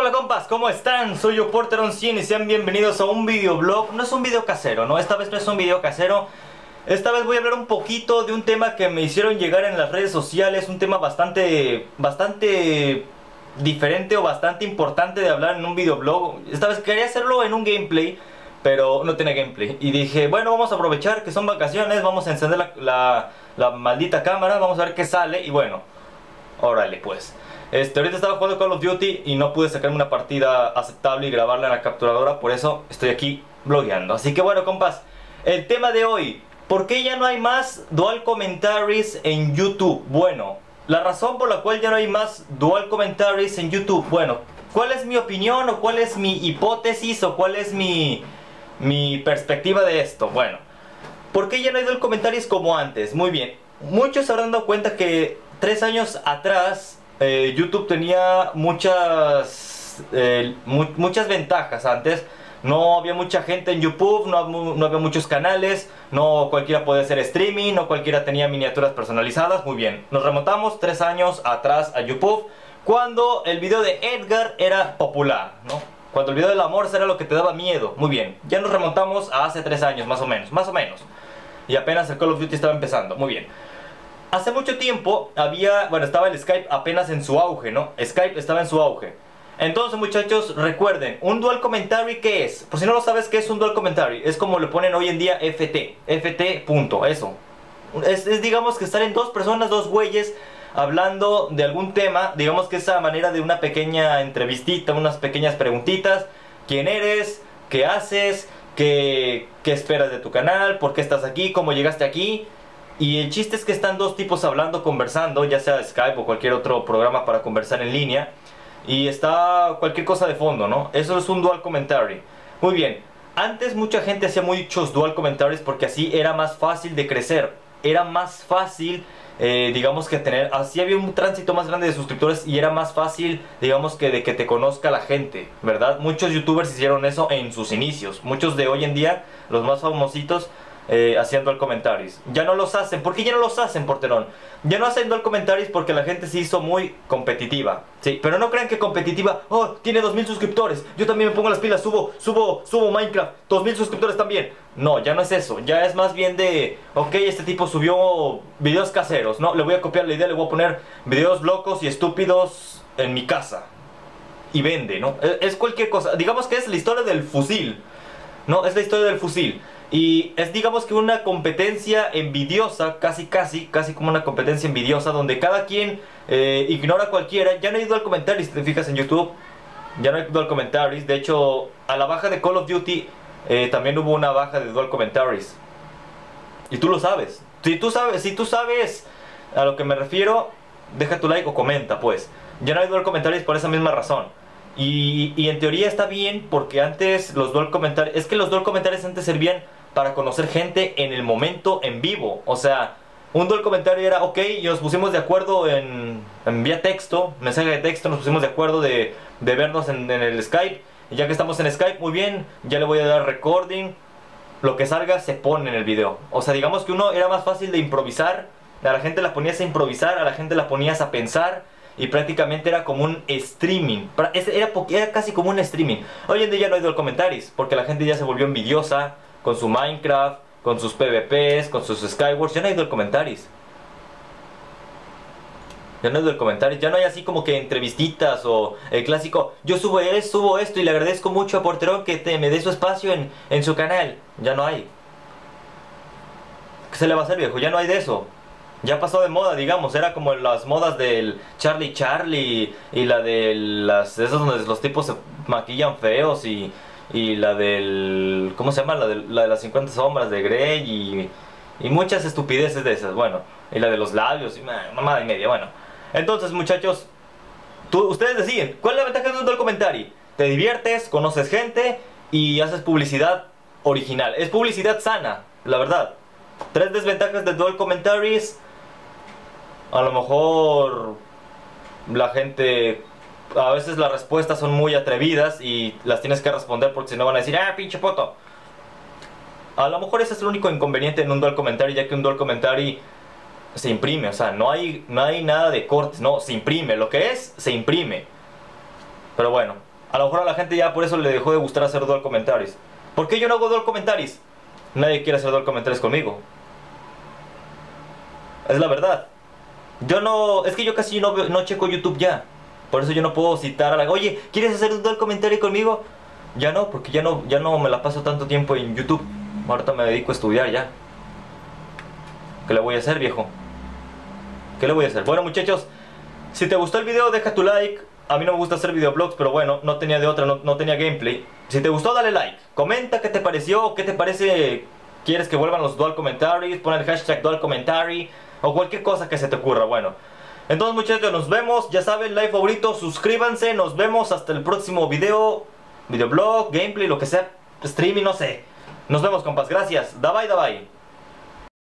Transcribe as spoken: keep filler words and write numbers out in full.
Hola compas, ¿cómo están? Soy yo Porteron cien y sean bienvenidos a un videoblog. No es un video casero, ¿no? Esta vez no es un video casero. Esta vez voy a hablar un poquito de un tema que me hicieron llegar en las redes sociales. Un tema bastante, bastante diferente o bastante importante de hablar en un videoblog. Esta vez quería hacerlo en un gameplay, pero no tiene gameplay. Y dije, bueno, vamos a aprovechar que son vacaciones. Vamos a encender la, la, la maldita cámara. Vamos a ver qué sale y bueno, órale pues. Este, ahorita estaba jugando Call of Duty y no pude sacarme una partida aceptable y grabarla en la capturadora, por eso estoy aquí blogueando. Así que bueno compas, el tema de hoy, ¿por qué ya no hay más dual commentaries en YouTube? Bueno, la razón por la cual ya no hay más dual commentaries en YouTube, bueno, ¿cuál es mi opinión o cuál es mi hipótesis o cuál es mi, mi perspectiva de esto? Bueno, ¿por qué ya no hay dual commentaries como antes? Muy bien, muchos se habrán dado cuenta que tres años atrás Eh, YouTube tenía muchas eh, mu muchas ventajas antes. No había mucha gente en YouTube, no, no había muchos canales, no cualquiera podía hacer streaming, no cualquiera tenía miniaturas personalizadas. Muy bien, nos remontamos tres años atrás a YouTube, cuando el video de Edgar era popular, ¿no? Cuando el video del amor era lo que te daba miedo. Muy bien, ya nos remontamos a hace tres años más o menos, más o menos. Y apenas el Call of Duty estaba empezando, muy bien. Hace mucho tiempo había, bueno, estaba el Skype apenas en su auge, ¿no? Skype estaba en su auge. Entonces, muchachos, recuerden, un dual commentary, ¿qué es? Por si no lo sabes, ¿qué es un dual commentary? Es como le ponen hoy en día F T, F T, punto, eso. Es, es digamos que estar en dos personas, dos güeyes, hablando de algún tema, digamos que es a manera de una pequeña entrevistita, unas pequeñas preguntitas. ¿Quién eres? ¿Qué haces? ¿Qué, qué esperas de tu canal? ¿Por qué estás aquí? ¿Cómo llegaste aquí? Y el chiste es que están dos tipos hablando, conversando, ya sea Skype o cualquier otro programa para conversar en línea. Y está cualquier cosa de fondo, ¿no? Eso es un dual commentary. Muy bien, antes mucha gente hacía muchos dual commentaries porque así era más fácil de crecer. Era más fácil, eh, digamos que tener, así había un tránsito más grande de suscriptores y era más fácil, digamos que de que te conozca la gente, ¿verdad? Muchos youtubers hicieron eso en sus inicios. Muchos de hoy en día, los más famositos, Eh, haciendo dual commentaries. Ya no los hacen. ¿Por qué ya no los hacen, Porterón? Ya no hacen dual commentaries porque la gente se hizo muy competitiva. Sí, pero no crean que competitiva, oh, tiene dos mil suscriptores, yo también me pongo las pilas, subo, subo, subo Minecraft, dos mil suscriptores también. No, ya no es eso. Ya es más bien de, ok, este tipo subió videos caseros, no, le voy a copiar la idea, le voy a poner videos locos y estúpidos en mi casa. Y vende, ¿no? Es, es cualquier cosa. Digamos que es la historia del fusil. No, es la historia del fusil. Y es digamos que una competencia envidiosa, casi casi, casi como una competencia envidiosa, donde cada quien eh, ignora a cualquiera. Ya no hay dual commentaries, si te fijas en YouTube. Ya no hay dual commentaries. De hecho, a la baja de Call of Duty eh, también hubo una baja de dual commentaries. Y tú lo sabes. Si tú sabes, si tú sabes a lo que me refiero, deja tu like o comenta pues. Ya no hay dual commentaries por esa misma razón. Y, y en teoría está bien porque antes los dual commentaries, es que los dual commentaries antes servían para conocer gente en el momento en vivo. O sea, un dual comentario era, ok, y nos pusimos de acuerdo en, en vía texto, mensaje de texto, nos pusimos de acuerdo de, de vernos en, en el Skype. Y ya que estamos en Skype, muy bien, ya le voy a dar recording, lo que salga se pone en el video. O sea, digamos que uno era más fácil de improvisar, a la gente la ponías a improvisar, a la gente la ponías a pensar. Y prácticamente era como un streaming. Era, era casi como un streaming. Hoy en día ya no hay dual commentaries porque la gente ya se volvió envidiosa con su Minecraft, con sus PvPs, con sus Skywars. Ya no hay dual commentaries. Ya no hay dual commentaries. Ya no hay así como que entrevistitas o el clásico, yo subo esto, subo esto y le agradezco mucho a Porterón que te, me dé su espacio en, en su canal. Ya no hay. ¿Qué se le va a hacer, viejo? Ya no hay de eso. Ya pasó de moda, digamos, era como las modas del Charlie Charlie y la de las esos donde los tipos se maquillan feos y, y la del, ¿cómo se llama? La de, la de las cincuenta sombras de Grey y, y muchas estupideces de esas, bueno, y la de los labios y mamada y media, bueno. Entonces, muchachos, tú, ustedes deciden, ¿cuál es la ventaja de un dual commentary? Te diviertes, conoces gente y haces publicidad original, es publicidad sana, la verdad. Tres desventajas de dual commentaries. A lo mejor la gente, a veces las respuestas son muy atrevidas y las tienes que responder porque si no van a decir, ah, pinche poto. A lo mejor ese es el único inconveniente en un dual commentary, ya que un dual commentary se imprime, o sea, no hay, no hay nada de cortes, no, se imprime, lo que es, se imprime. Pero bueno, A lo mejor a la gente ya por eso le dejó de gustar hacer dual commentaries. ¿Por qué yo no hago dual commentaries? Nadie quiere hacer dual commentaries conmigo. Es la verdad. Yo no... Es que yo casi no, veo- no checo YouTube ya. Por eso yo no puedo citar a la... Oye, ¿quieres hacer un dual comentario conmigo? Ya no, porque ya no, ya no me la paso tanto tiempo en YouTube. Ahorita me dedico a estudiar ya. ¿Qué le voy a hacer, viejo? ¿Qué le voy a hacer? Bueno, muchachos, si te gustó el video, deja tu like. A mí no me gusta hacer videoblogs, pero bueno, no tenía de otra, no, no tenía gameplay. Si te gustó, dale like. Comenta qué te pareció, qué te parece. ¿Quieres que vuelvan los dual commentaries? Pon el hashtag dual commentary o cualquier cosa que se te ocurra. Bueno, entonces, muchachos, nos vemos. Ya saben, like, favorito, suscríbanse. Nos vemos hasta el próximo video. Videoblog, gameplay, lo que sea, streaming, no sé. Nos vemos, compas. Gracias. Da bye, da bye.